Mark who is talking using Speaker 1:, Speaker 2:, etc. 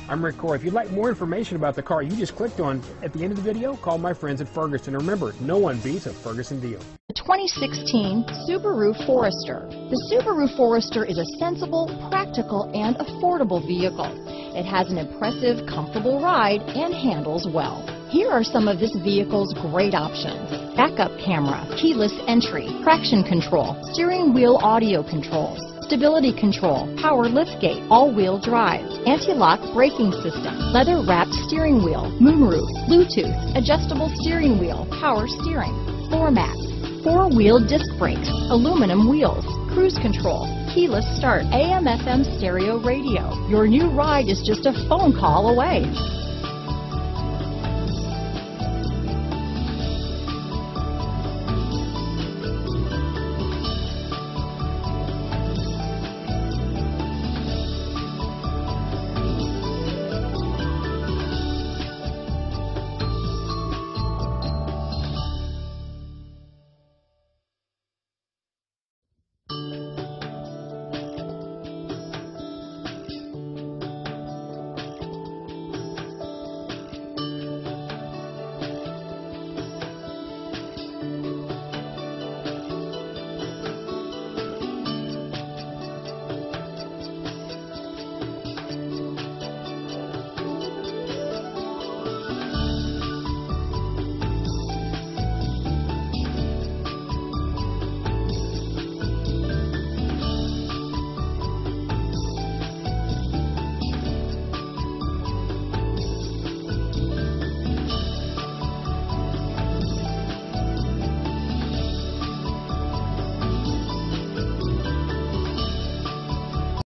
Speaker 1: I'm Rick Corey. If you'd like more information about the car you just clicked on at the end of the video, call my friends at Ferguson. And remember, no one beats a Ferguson deal.
Speaker 2: The 2016 Subaru Forester. The Subaru Forester is a sensible, practical, and affordable vehicle. It has an impressive, comfortable ride and handles well. Here are some of this vehicle's great options: backup camera, keyless entry, traction control, steering wheel audio controls, stability control, power liftgate, all-wheel drive, anti-lock braking system, leather-wrapped steering wheel, moonroof, Bluetooth, adjustable steering wheel, power steering, floor mats, four-wheel disc brakes, aluminum wheels, cruise control, keyless start, AM/FM stereo radio. Your new ride is just a phone call away.